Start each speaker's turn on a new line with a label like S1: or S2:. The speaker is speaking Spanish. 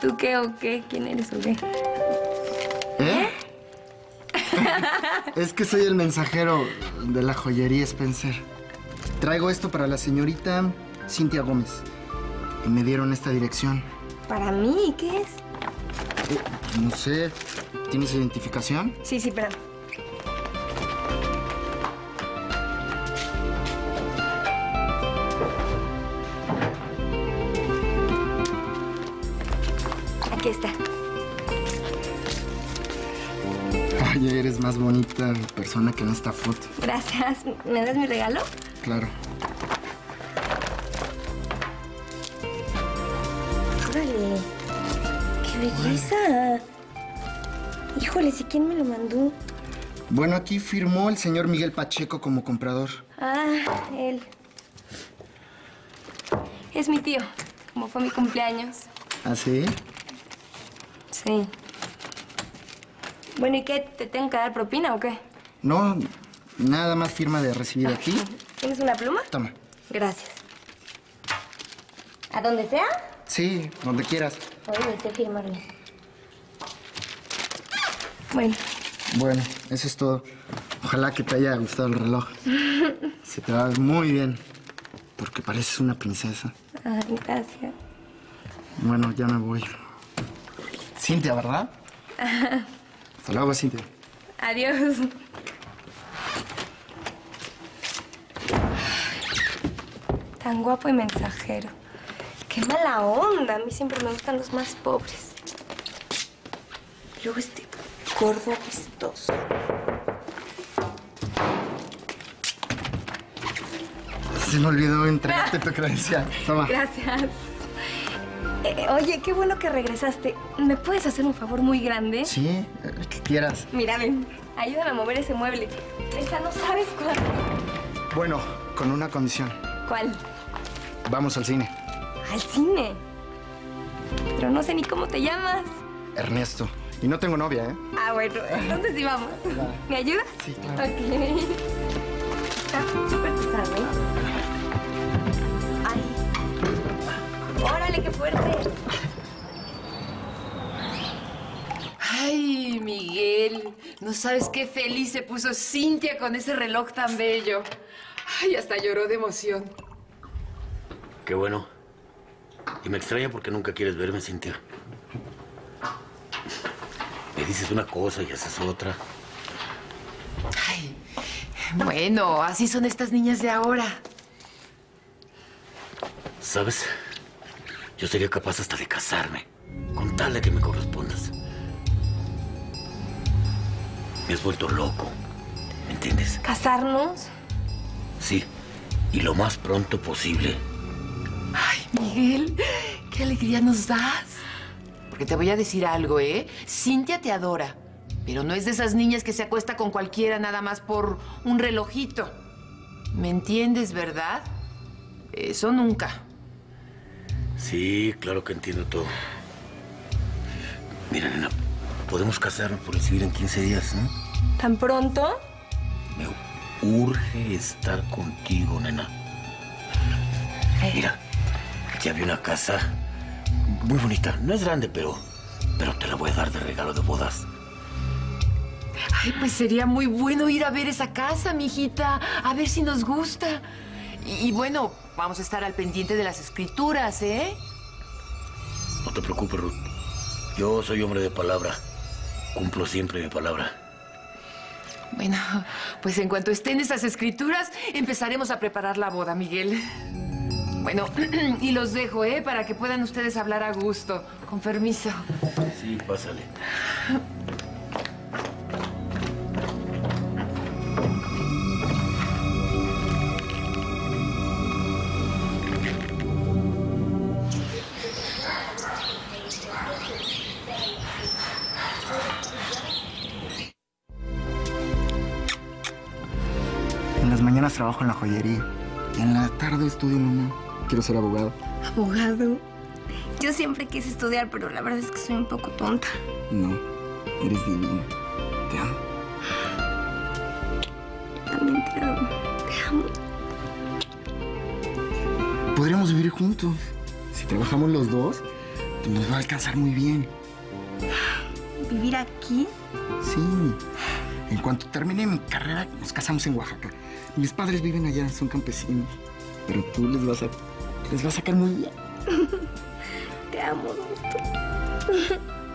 S1: ¿Tú qué o qué? ¿Quién eres o qué?
S2: ¿Eh? Es que soy el mensajero de la joyería Spencer. Traigo esto para la señorita Cintia Gómez. Y me dieron esta dirección.
S1: ¿Para mí? ¿Qué es?
S2: No sé. ¿Tienes identificación?
S1: Sí, espera. Aquí está.
S2: Oye, eres más bonita persona que en esta foto.
S1: Gracias. ¿Me das mi regalo?
S2: Claro.
S1: Órale. ¡Qué belleza! Híjole, ¿y quién me lo mandó?
S2: Bueno, aquí firmó el señor Miguel Pacheco como comprador.
S1: Ah, él. Es mi tío, como fue mi cumpleaños.
S2: ¿Ah, sí?
S1: Sí. Bueno, ¿y qué? ¿Te tengo que dar propina o qué?
S2: No, nada más firma de recibido aquí.
S1: ¿Tienes una pluma?
S2: Toma.
S1: Gracias. ¿A dónde sea?
S2: Sí, donde quieras.
S1: Oye, sé firmarle. Bueno.
S2: Bueno, eso es todo. Ojalá que te haya gustado el reloj. Se te va a ver muy bien. Porque pareces una princesa.
S1: Ay, gracias.
S2: Bueno, ya me voy. Cintia, ¿verdad? Hasta luego, Cintia.
S1: Adiós. Tan guapo y mensajero. Qué mala onda. A mí siempre me gustan los más pobres. Luego este gordo apestoso.
S2: Se me olvidó entregarte tu credencial. Toma.
S1: Gracias. Oye, qué bueno que regresaste. ¿Me puedes hacer un favor muy grande?
S2: Sí, el que quieras.
S1: Mira, ven. Ayúdame a mover ese mueble. Esa no sabes cuál.
S2: Bueno, con una condición.
S1: ¿Cuál?
S2: Vamos al cine.
S1: ¿Al cine? Pero no sé ni cómo te llamas.
S2: Ernesto. Y no tengo novia, ¿eh?
S1: Ah, bueno. Entonces sí vamos.
S2: Claro.
S1: ¿Me ayudas?
S2: Sí, claro.
S1: Ok. Está súper pesado, ¿eh? Ay. ¡Órale, qué fuerte!
S3: Ay, Miguel, no sabes qué feliz se puso Cintia con ese reloj tan bello. Ay, hasta lloró de emoción.
S4: Qué bueno. Y me extraña porque nunca quieres verme, Cintia. Me dices una cosa y haces otra.
S3: Ay, bueno, así son estas niñas de ahora.
S4: ¿Sabes? Yo sería capaz hasta de casarme, con tal de que me correspondas. Me has vuelto loco, ¿me entiendes?
S1: ¿Casarnos?
S4: Sí, y lo más pronto posible.
S3: Ay, Miguel, qué alegría nos das. Porque te voy a decir algo, ¿eh? Cintia te adora, pero no es de esas niñas que se acuesta con cualquiera nada más por un relojito. ¿Me entiendes, verdad? Eso nunca.
S4: Sí, claro que entiendo todo. Mira, nena, podemos casarnos por el civil en 15 días, ¿no?
S1: ¿Tan pronto?
S4: Me urge estar contigo, nena. Mira, ya vi una casa muy bonita. No es grande, pero te la voy a dar de regalo de bodas.
S3: Ay, pues sería muy bueno ir a ver esa casa, mijita. A ver si nos gusta. Y bueno, vamos a estar al pendiente de las escrituras, ¿eh?
S4: No te preocupes, Ruth. Yo soy hombre de palabra. Cumplo siempre mi palabra.
S3: Bueno, pues en cuanto estén esas escrituras, empezaremos a preparar la boda, Miguel. Bueno, y los dejo, ¿eh? Para que puedan ustedes hablar a gusto. Con permiso.
S4: Sí, pásale.
S2: En las mañanas trabajo en la joyería. Y en la tarde estudio, mamá. Quiero ser abogado.
S1: ¿Abogado? Yo siempre quise estudiar, pero la verdad es que soy un poco tonta.
S2: No, eres divina. Te amo.
S1: También te amo. Te amo.
S2: Podríamos vivir juntos. Si trabajamos los dos, Nos va a alcanzar muy bien.
S1: ¿Vivir aquí?
S2: Sí. En cuanto termine mi carrera, nos casamos en Oaxaca. Mis padres viven allá, son campesinos. Pero tú les vas a caer muy bien.
S1: Te amo, Augusto.